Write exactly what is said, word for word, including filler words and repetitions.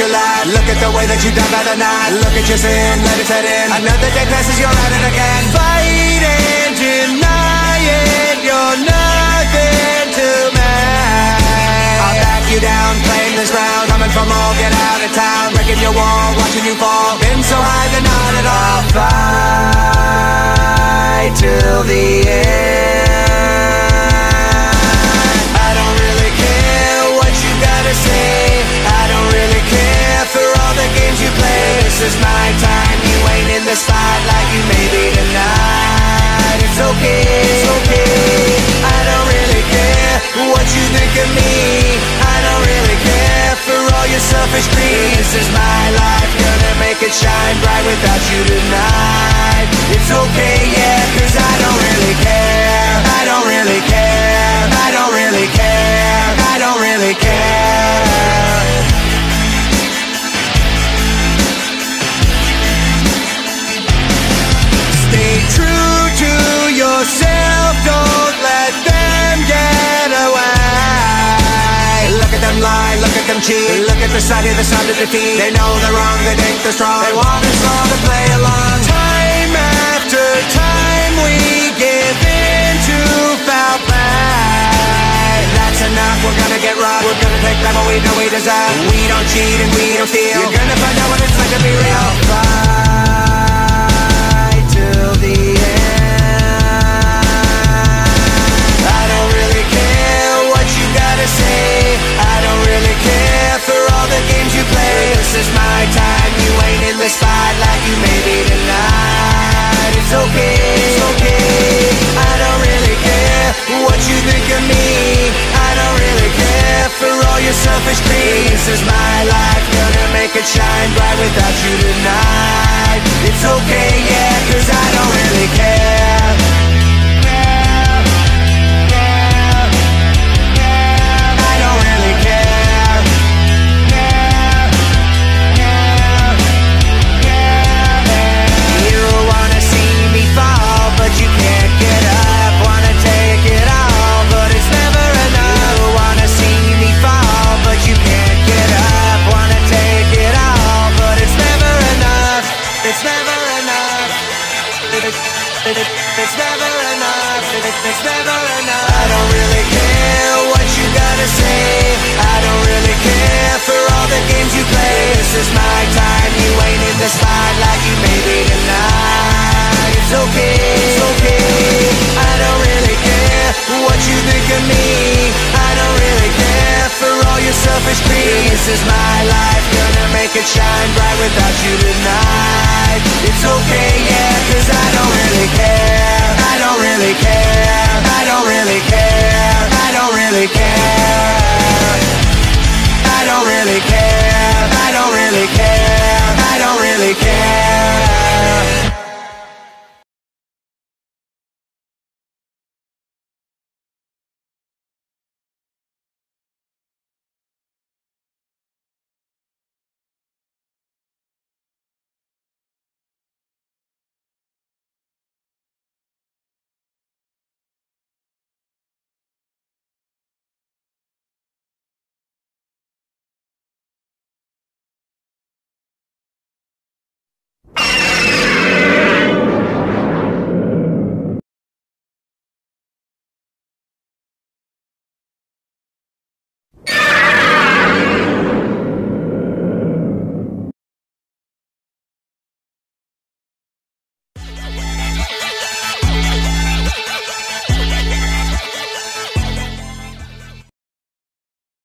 your life. Look at the way that you dive out the night. Look at your sin, let it set in. Another day passes, you're at it again. Fight and deny it, you're nothing to me. I'll back you down, claim this ground. Coming from all, get out of town. Breaking your wall, watching you fall. Been so high, then not at all. Fight till the end. I don't really care what you gotta say. I don't really care for all the games you play. This is my time, you ain't in the spotlight. You may be tonight. It's okay, it's okay. I don't really care what you think of me. I don't really care for all your selfish greed. This is my life, gonna make it shine bright without you tonight. It's okay, yeah, cause I don't really care. I don't really care. I don't really care. I don't really care. Stay true to yourself, don't let them get away. Look at them lie, look at them cheat. Look at the side of the sound of defeat. They know they're wrong, they think they're strong. They want us all to play along. Time after time we give in to foul play. That's enough, we're gonna get rough. We're gonna take that what we know we deserve. We don't cheat and we don't steal. You're gonna find out what it's like to be real. Fight till the end. I don't really care what you gotta say. I don't really care for all the games you play. This is my time, you ain't in the spotlight. You may be tonight. It's okay, it's okay. I don't really care what you think of me. I don't really care for all your selfish greed. This is my life, gonna make it shine bright without you tonight. It's okay, yeah, cause I don't really care. I don't really care. You wanna see me fall, but you can't get up. Wanna take it all, but it's never enough. You wanna see me fall, but you can't get up. Wanna take it all, but it's never enough. It's never enough. It, it, it, it, it's never enough. It, it, it's never enough. I don't really care what you gotta say. I don't really care for all the games you play. This is my time, you ain't in the spotlight. You may be tonight. It's okay, it's okay. I don't really care what you think of me. I don't really care for all your selfish greed. This is my life, gonna make it shine bright without you tonight. It's okay, yeah, cause I don't really care. I don't really care. I don't really care. I don't really care.